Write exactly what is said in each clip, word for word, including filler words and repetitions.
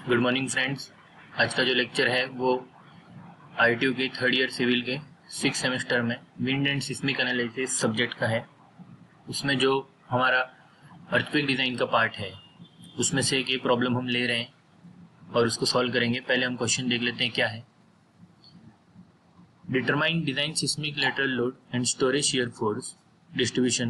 Good morning friends. आज का जो लेक्चर है वो आईटीयू के थर्ड ईयर सिविल के सिक्स सेमेस्टर में wind and seismic analysis subject का है। उसमें जो हमारा अर्थक्वेक डिज़ाइन का पार्ट है उसमें से एक प्रॉब्लम हम ले रहे हैं और उसको सॉल्व करेंगे। पहले हम क्वेश्चन देख लेते हैं क्या है। Determine design seismic lateral load and storage shear force distribution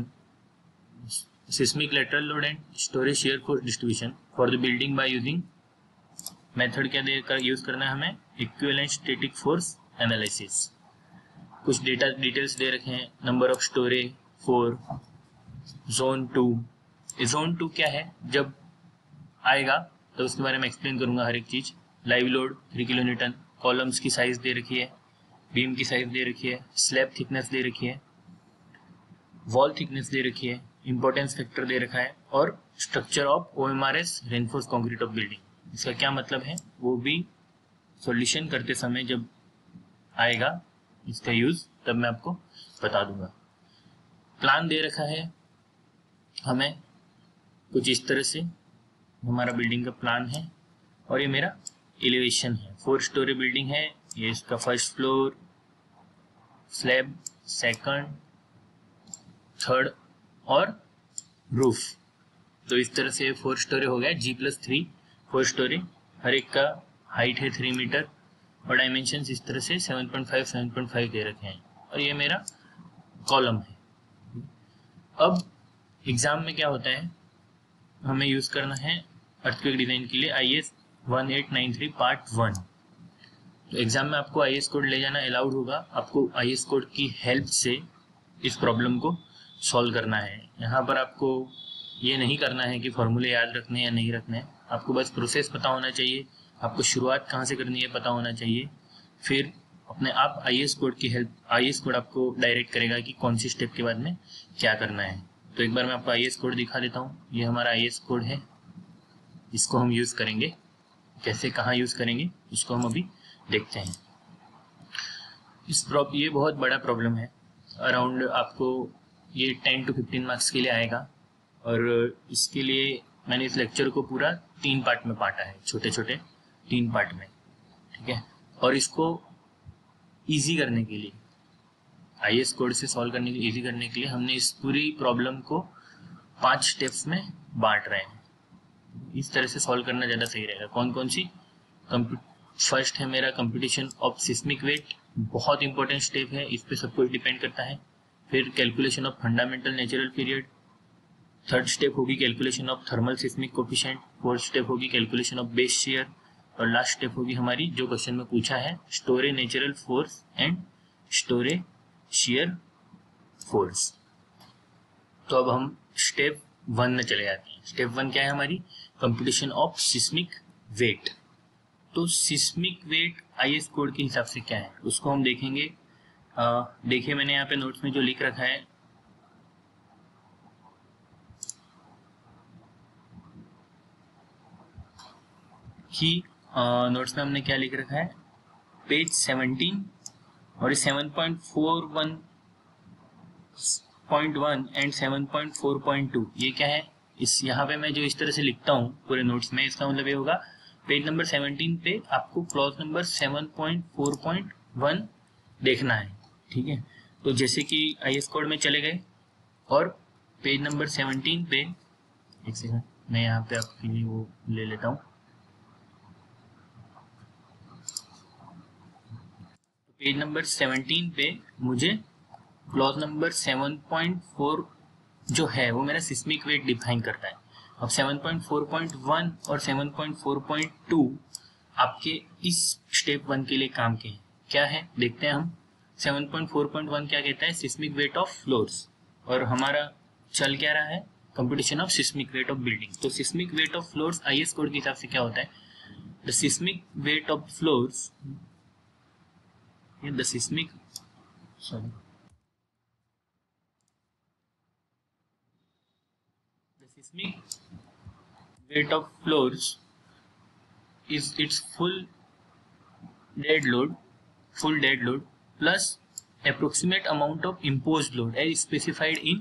seismic lateral load and storage shear force distribution for the building by using method क्या दे कर यूज करना है हमें, इक्विवेलेंट स्टैटिक फोर्स एनालिसिस। कुछ डेटा डिटेल्स दे रखे हैं, number of storey four, zone two. Zone two क्या है जब आएगा तो उसके बारे में एक्सप्लेन करूंगा हर एक चीज। Live load three kilo newton, columns की साइज दे रखी है, बीम की साइज दे रखी है, स्लैब थिकनेस दे रखी है, वॉल थिकनेस दे रखी है, इंपॉर्टेंस फैक्टर दे रखा है और structure of OMRS reinforce concrete of building. इसका क्या मतलब है वो भी सॉल्यूशन करते समय जब आएगा इसका यूज तब मैं आपको बता दूंगा। प्लान दे रखा है हमें कुछ इस तरह से, हमारा बिल्डिंग का प्लान है और ये मेरा एलिवेशन है। फोर स्टोरी बिल्डिंग है, ये इसका first floor, slab, second, third और रूफ। तो इस तरह से फोर स्टोरी हो गया, G plus three four storey. हर एक का हाइट है थ्री मीटर और डायमेंशन इस तरह से seven point five seven point five दे रखे हैं और ये मेरा कॉलम है। अब एग्जाम में क्या होता है, हमें यूज करना है अर्थक्वेक डिजाइन के लिए I S one eight nine three part one. तो एग्जाम में आपको आई एस कोड ले जाना अलाउड होगा। आपको आई एस कोड की हेल्प से इस प्रॉब्लम को सॉल्व करना है। यहाँ पर आपको ये नहीं करना है कि फॉर्मूले याद रखने या नहीं रखने, आपको बस प्रोसेस पता होना चाहिए, आपको शुरुआत कहाँ से करनी है पता होना चाहिए। फिर अपने आप आईएस कोड की हेल्प, आईएस कोड आपको डायरेक्ट करेगा कि कौन सी स्टेप के बाद में क्या करना है। तो एक बार मैं आपको आईएस कोड दिखा देता हूँ। ये हमारा आईएस कोड है, इसको हम यूज़ करेंगे। कैसे कहाँ यूज़ करेंगे इसको हम अभी देखते हैं। इस प्रॉब ये बहुत बड़ा प्रॉब्लम है, अराउंड आपको ये टेन टू फिफ्टीन मार्क्स के लिए आएगा और इसके लिए मैंने इस लेक्चर को पूरा तीन पार्ट में बांटा है, छोटे छोटे तीन पार्ट में, ठीक है। और इसको इजी करने के लिए, आईएस कोड से सॉल्व करने के लिए, इजी करने के लिए हमने इस पूरी प्रॉब्लम को पांच स्टेप्स में बांट रहे हैं। इस तरह से सॉल्व करना ज़्यादा सही रहेगा। कौन कौन सी? फर्स्ट है मेरा कंप्यूटेशन ऑफ सिस्मिक वेट, बहुत इंपॉर्टेंट स्टेप है, इस पर सब कुछ डिपेंड करता है। फिर calculation of fundamental natural period, third step होगी calculation of thermal seismic coefficient, fourth step होगी कैलकुलेशन ऑफ बेस शियर और लास्ट स्टेप होगी हमारी जो क्वेश्चन में पूछा है, storey natural force and storey shear force. तो अब हम स्टेप वन में चले जाते हैं। स्टेप वन क्या है हमारी? Computation of seismic weight. तो सिस्मिक वेट आईएस कोड के हिसाब से क्या है उसको हम देखेंगे। देखिए मैंने यहाँ पे नोट्स में जो लिख रखा है, कि नोट्स में हमने क्या लिख रखा है, पेज सेवनटीन और seven point four one point one and seven point four point two ये क्या है। इस यहाँ पे मैं जो इस तरह से लिखता हूँ पूरे नोट्स में, इसका मतलब ये होगा पेज नंबर सेवनटीन पे आपको clause number seven point four point one देखना है, ठीक है। तो जैसे कि आईएस कोड में चले गए और पेज नंबर सेवनटीन पे, एक सेकंड मैं यहाँ पे आपके लिए वो ले लेता हूँ। पेज नंबर सेवनटीन पे मुझे clause number seven point four जो है वो मेरा सिस्मिक वेट डिफाइन करता है। अब seven point four point one और seven point four point two आपके इस स्टेप वन के लिए काम के हैं। क्या है देखते हैं हम। Seven point four point one क्या कहता है? सिस्मिक वेट ऑफ फ्लोर्स, और हमारा चल क्या रहा है? Computation of seismic weight of building. तो seismic weight of floors IS code के हिसाब से क्या होता है? The seismic weight of floors the seismic sorry the seismic weight of floors is its full dead load full dead load plus approximate amount of imposed load as specified in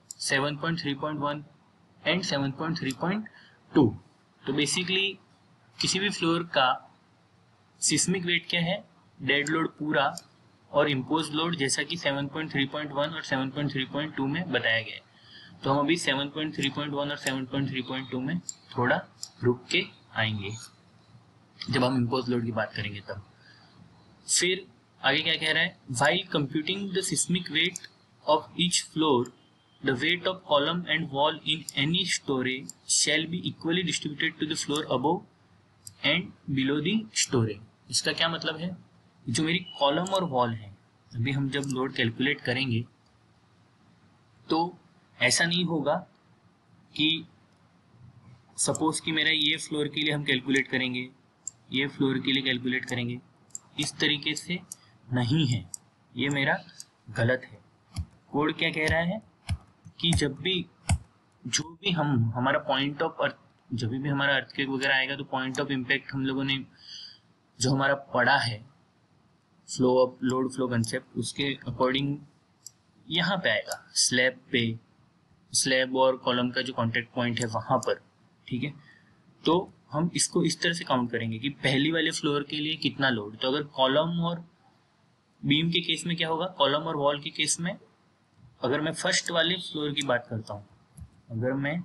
seven point three point one and seven point three point two. तो basically किसी भी floor का seismic wait क्या है, dead load पूरा और impose load जैसा कि seven point three point one और seven point three point two में बताया गया है। तो हम अभी seven point three point one और seven point three point two में थोड़ा रुक के आएंगे जब हम इम्पोज लोड की बात करेंगे तब। फिर आगे क्या कह रहा है, while computing the seismic weight of each floor the weight of column and wall in any storage shall be equally distributed to the floor above and below the storage. इसका क्या मतलब है, जो मेरी कॉलम और वॉल है, अभी हम जब लोड कैलकुलेट करेंगे तो ऐसा नहीं होगा कि सपोज कि मेरा ये फ्लोर के लिए हम कैलकुलेट करेंगे, ये फ्लोर के लिए कैलकुलेट करेंगे, इस तरीके से नहीं है, ये मेरा गलत है। कोड क्या कह रहा है कि जब भी जो भी हम हमारा पॉइंट ऑफ अर्थ, जब भी हमारा अर्थक्वेक वगैरह आएगा तो पॉइंट ऑफ इम्पैक्ट हम लोगों ने जो हमारा पढ़ा है flow of load flow concept, उसके अकॉर्डिंग यहाँ पे आएगा स्लैब पे, स्लैब और कॉलम का जो कॉन्टेक्ट पॉइंट है वहाँ पर, ठीक है। तो हम इसको इस तरह से काउंट करेंगे कि पहली वाले फ्लोर के लिए कितना लोड। तो अगर कॉलम और बीम के केस में क्या होगा, कॉलम और वॉल के केस में अगर मैं फर्स्ट वाले फ्लोर की बात करता हूँ, अगर मैं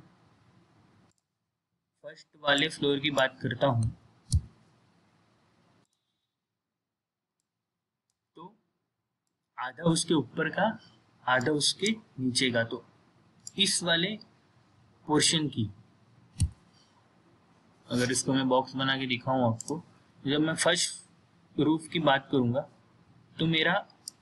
फर्स्ट वाले फ्लोर की बात करता हूँ तो आधा उसके ऊपर का, आधा उसके नीचे का। तो इस वाले पोर्शन की अगर इसको मैं बॉक्स बना के दिखाऊं आपको, जब मैं फर्स्ट रूफ की बात करूंगा तो मेरा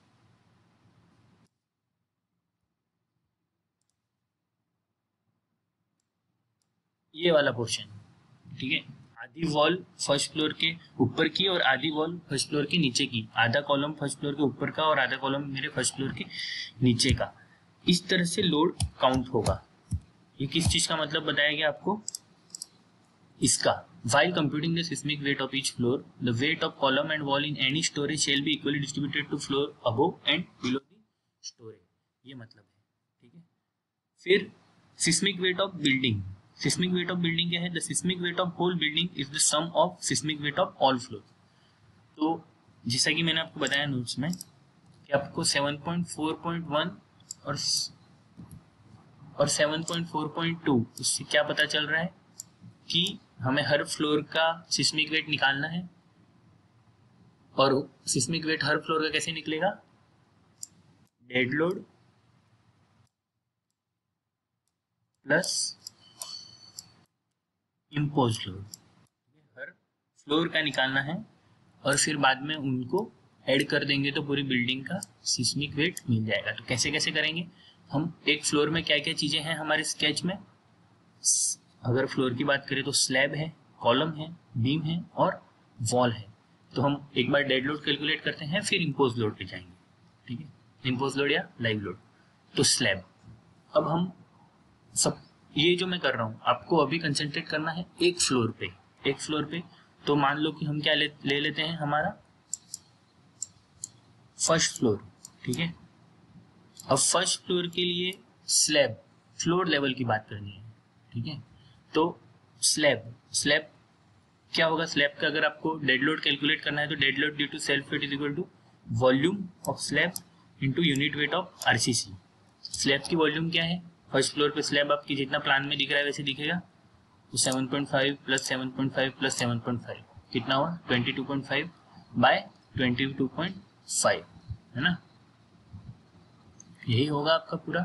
ये वाला पोर्शन, ठीक है, आधी वॉल फर्स्ट फ्लोर के ऊपर की और आधी वॉल फर्स्ट फ्लोर के नीचे की, आधा कॉलम फर्स्ट फ्लोर के ऊपर का और आधा कॉलम मेरे फर्स्ट फ्लोर के नीचे का। इस तरह से लोड काउंट होगा। ये किस चीज का मतलब बताया गया आपको, इसका while computing the seismic weight of each floor the weight of column and wall in any storage shall be equally distributed to floor above and below the storage, ये मतलब है, ठीक है। फिर seismic weight of building, seismic weight of building क्या है, the seismic weight of whole building is the sum of seismic weight of all floors। तो जैसा कि मैंने आपको बताया नोट्स में कि आपको seven point four point one और और seven point four point two उससे क्या पता चल रहा है कि हमें हर फ्लोर का सिस्मिक वेट निकालना है। और सिस्मिक वेट हर फ्लोर का कैसे निकलेगा, dead load plus impose load, हर फ्लोर का निकालना है और फिर बाद में उनको ऐड कर देंगे तो पूरी बिल्डिंग का सिस्मिक वेट मिल जाएगा। तो कैसे कैसे करेंगे हम, एक फ्लोर में क्या क्या चीजें हैं हमारे स्केच में, अगर फ्लोर की बात करें तो स्लैब है, कॉलम है, बीम है और वॉल है। तो हम एक बार डेड लोड कैलकुलेट करते हैं फिर इम्पोज लोड पे जाएंगे, ठीक है, इम्पोज लोड या लाइव लोड। तो स्लैब, अब हम सब ये जो मैं कर रहा हूँ आपको अभी कंसंट्रेट करना है एक फ्लोर पे, एक फ्लोर पे। तो मान लो कि हम क्या ले, ले लेते हैं हमारा फर्स्ट फ्लोर, ठीक है। अब फर्स्ट फ्लोर के लिए स्लैब फ्लोर लेवल की बात करनी है, ठीक है। तो स्लैब स्लैब क्या होगा, स्लैब का अगर आपको डेड लोड कैलकुलेट करना है तो dead load due to self weight is equal to volume of slab into unit weight of RCC. Slab की वॉल्यूम क्या है, फर्स्ट फ्लोर पे स्लैब आपकी जितना प्लान में दिख रहा है वैसे दिखेगा, तो seven point five plus seven point five plus seven point five कितना हुआ, twenty two point five by twenty two point five, है ना, यही होगा आपका पूरा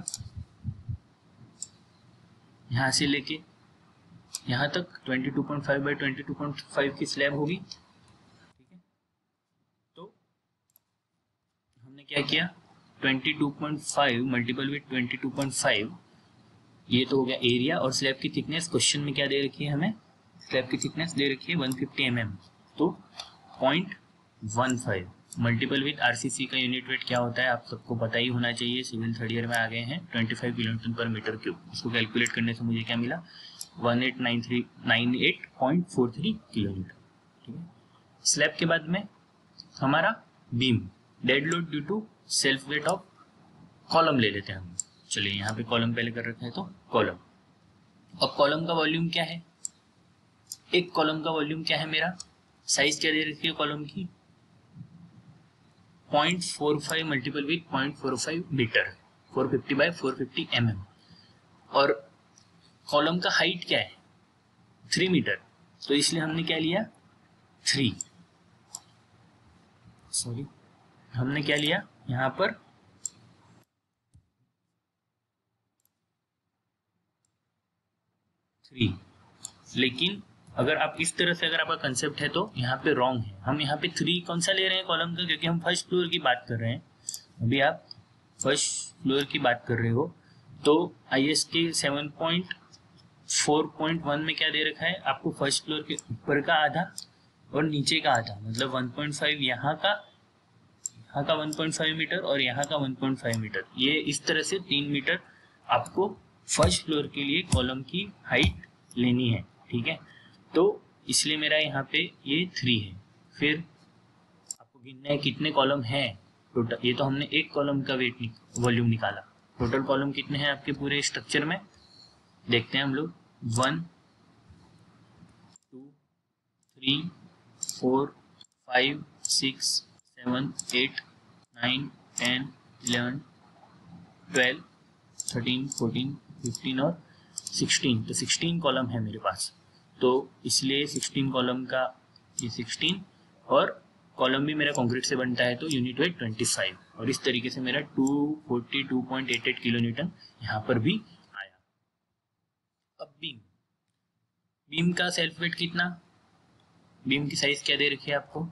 यहाँ से लेके यहाँ तक twenty two point five by twenty two point five की स्लैब होगी, ठीक है। तो हमने क्या किया, twenty two point five multiple with twenty two point five, ये तो हो गया एरिया। और स्लैब की थिकनेस क्वेश्चन में क्या दे रखी है हमें, स्लैब की थिकनेस दे रखी है वन फिफ्टी एम एम, तो point one five multiple with RCC का यूनिट वेट क्या होता है आप सबको पता ही होना चाहिए, सिविल थर्ड ईयर में आ गए हैं, twenty five kilonewton per metre cube. इसको कैलकुलेट करने से मुझे क्या मिला, one eight nine three nine eight point four three kilometre, ठीक है। स्लैब के बाद में हमारा beam, dead load due to self weight of column ले लेते हैं हम, चलिए यहाँ पे कॉलम पहले कर रखा है तो कॉलम। अब कॉलम का वॉल्यूम क्या है, एक कॉलम का वॉल्यूम क्या है मेरा, साइज क्या दे रखी है कॉलम की, point four five multiple with point four five metre, four fifty by four fifty M M, और कॉलम का हाइट क्या है थ्री मीटर, तो इसलिए हमने क्या लिया थ्री, सॉरी हमने क्या लिया यहाँ पर थ्री। लेकिन अगर आप इस तरह से अगर आपका कंसेप्ट है तो यहाँ पे रॉन्ग है, हम यहाँ पे थ्री कौन सा ले रहे हैं कॉलम का, क्योंकि हम फर्स्ट फ्लोर की बात कर रहे हैं। अभी आप फर्स्ट फ्लोर की बात कर रहे हो तो आई एस के seven point four point one में क्या दे रखा है आपको, फर्स्ट फ्लोर के ऊपर का आधा और नीचे का आधा, मतलब वन पॉइंट फाइव यहाँ का, यहाँ का वन पॉइंट फाइव मीटर और यहाँ का वन पॉइंट फाइव मीटर, ये इस तरह से तीन मीटर आपको फर्स्ट फ्लोर के लिए कॉलम की हाइट लेनी है, ठीक है। तो इसलिए मेरा यहाँ पे ये थ्री है। फिर आपको गिनना है कितने कॉलम हैं टोटल, ये तो हमने एक कॉलम का वेट वॉल्यूम निकाला, टोटल कॉलम कितने हैं आपके पूरे स्ट्रक्चर में, देखते हैं हम लोग, one two three four five six seven eight nine ten eleven twelve thirteen fourteen fifteen और सिक्सटीन, तो सिक्सटीन कॉलम है मेरे पास, तो इसलिए सिक्सटीन कॉलम का ये सिक्सटीन, और कॉलम भी मेरा कंक्रीट से बनता है तो यूनिट वेट ट्वेंटी फाइव, और इस तरीके से मेरा two forty two point eight eight kilo newton यहाँ पर भी आया। अब बीम, बीम का सेल्फ वेट कितना, बीम की साइज क्या दे रखी है आपको,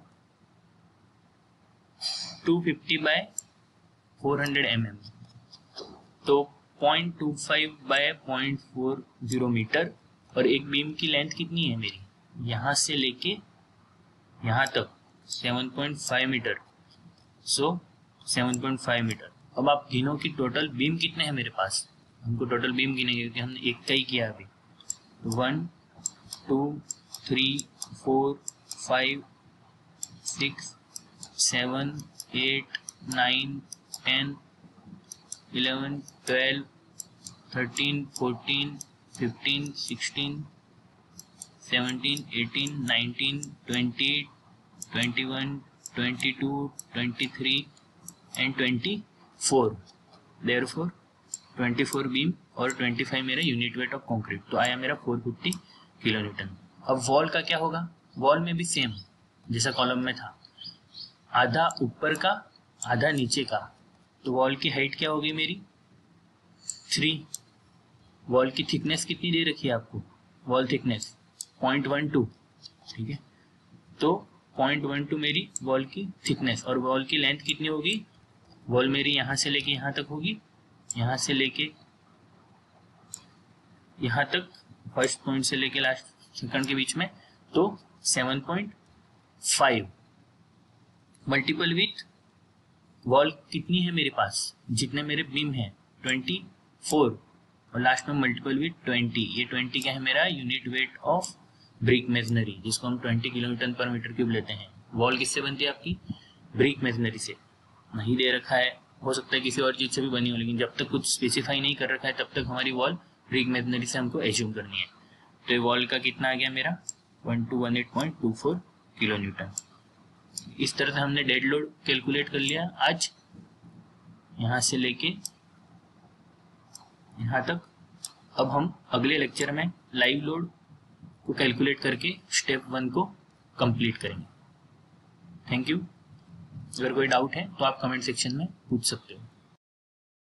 two fifty by four hundred M M, तो point two five by point four zero metre, और एक बीम की लेंथ कितनी है मेरी, यहाँ से लेके यहाँ तक seven point five metre, so seven point five metre. अब आप गिनो कि टोटल बीम कितने हैं मेरे पास, हमको टोटल बीम गिनेंगे क्योंकि हमने एक का ही किया अभी, तो one two three four five six seven eight nine ten eleven twelve thirteen fourteen fifteen sixteen seventeen eighteen nineteen twenty twenty one twenty two twenty three and twenty four, therefore twenty four beam और twenty five मेरा unit weight of concrete, तो आया मेरा four fifty kilo newton. अब wall का क्या होगा, wall में भी सेम जैसा कॉलम में था, आधा ऊपर का आधा नीचे का, तो वॉल की हाइट क्या होगी मेरी थ्री, वॉल की थिकनेस कितनी दे रखी है आपको, wall thickness point one two, ठीक है, तो पॉइंट वन टू मेरी वॉल की थिकनेस, और वॉल की लेंथ कितनी होगी, वॉल मेरी यहाँ से लेके यहाँ तक होगी, यहाँ से लेके यहाँ तक, फर्स्ट पॉइंट से लेके लास्ट सेकंड के बीच में, तो seven point five multiple with wall कितनी है मेरे पास, जितने मेरे बीम है ट्वेंटी फोर, और लास्ट में मल्टीपल विथ ट्वेंटी, ये ट्वेंटी क्या है मेरा unit weight of brick masonry, जिसको हम twenty kilo newton per metre cube लेते हैं। वॉल किससे बनती है आपकी, ब्रिक मेजनरी से, नहीं दे रखा है, हो सकता है किसी और चीज से भी बनी हो, लेकिन जब तक कुछ स्पेसिफाई नहीं कर रखा है तब तक हमारी वॉल ब्रिक मेजनरी से हमको एज्यूम करनी है। तो ये वॉल का कितना आ गया मेरा one two one eight point two four kilonewton. इस तरह से हमने डेड लोड कैलकुलेट कर लिया आज, यहाँ से लेके यहाँ तक। अब हम अगले लेक्चर में लाइव लोड को कैलकुलेट करके स्टेप वन को कंप्लीट करेंगे। Thank you. अगर कोई डाउट है तो आप कमेंट सेक्शन में पूछ सकते हो।